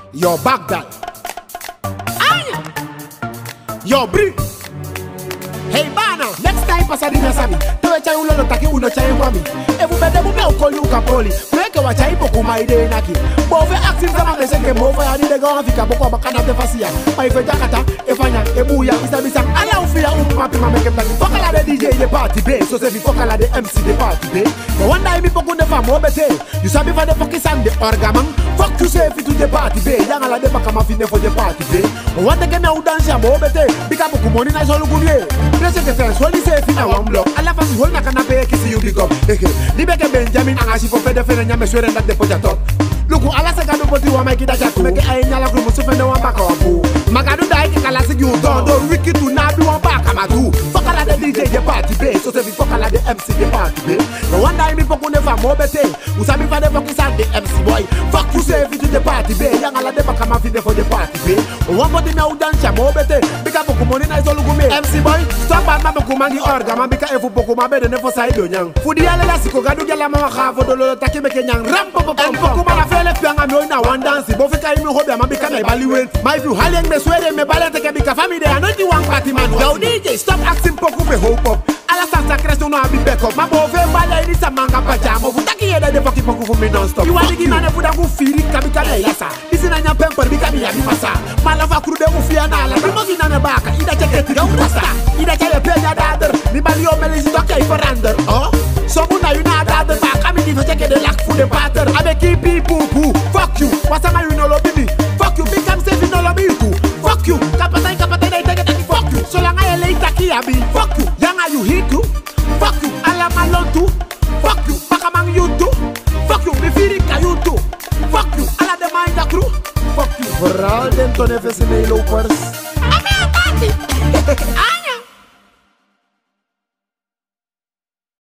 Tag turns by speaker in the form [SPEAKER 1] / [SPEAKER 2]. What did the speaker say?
[SPEAKER 1] Yo, Baghdad. Ay! Yo, Bri. Hey, Bana. Next time, Pasadena Sami. Tewe chai ulo taki uno chai wami. Evu bede bube ukoli ukapoli. Kweke wa chai boku maide naki. Bove aksin sama meseke mova ya nide gawa fika boko abakana tefasia. Maife jakata, efanya, ebuya, isabisa. Ala ufia umapi mameke mtaki. Fokala de DJ de party bay. So se vi fokala de MC de party bay. No wonder imi poku ne famo obete. You sabi fa de foki sang de orgaman. Fuck you say fi to the party bay. Yang ala de baka mafine for the party bay. No wonder ke me u dance ya mo obete. Bika boku money na isolu gumye. Pressure the fence, when you say fi na one block. Ala fasi hol na kanape kisi you big up. Libeke Benjamin angashi for fede fede nyame swere ndak de poja top. Luku ala se gadu poti wa maiki da jaku. Meke aye nyala krumu sufende wa baka wa fu. Magadu da ike kala sigi u don. Do wiki tu na bi wa baka madu. Fokala de DJ de party bay. So se vi fokala de MC de party bay. No wonder imi poku ne fa mo bete. Usabi fa de foki sang de MC boy. Fuck you say fi to the party bay. Yang ala de baka mafide for the party bay. One body me u dance mo bete. Bika boku money na isolu gume. MC boy, stop bad ma boku mangi orga. Man bika efu boku ma bede ne fo sa ido nyang. Fudi ale la siko gadu gela ma khafo do lo taki meke nyang. Ram pop pop pop. Fele pianga mi oina one dance. Bo fika imi hobi ama bika na ibali wait. My view haleng me swede me balete ke bika family dey. I know the one party man. Yo DJ, stop acting poku me hope up. Ala sansa crest no abi back up. Ma bo fe bala ini sa manga pajama. Futaki yede de fucking poku for me non stop. You want to give me fuda ku firi kabika na ilasa. This is na nya pemper bika mi ya bi pasa. Malava kru de ku fia na ala. Mo gi na me baka. Ida cheke yo rasta. Ida cheke peja dader. Mi bali o melisi doke for render. Oh? So muna you na dader baka mi di cheke de lak fu de patter. Abe kipi poo. Fuck you. What's a man you no love me? Fuck you. Become safe you no love me too. Fuck you. Kapatay they take it. Fuck you. So long I lay taki abi. Fuck you. Yang are you hit too? Fuck you. Ala malon too. Fuck you. Pakamang you too. Fuck you. Me feeling ka you too. Fuck you. Ala de mind the crew. Fuck you. For all them to never see me low purse. I'm a party.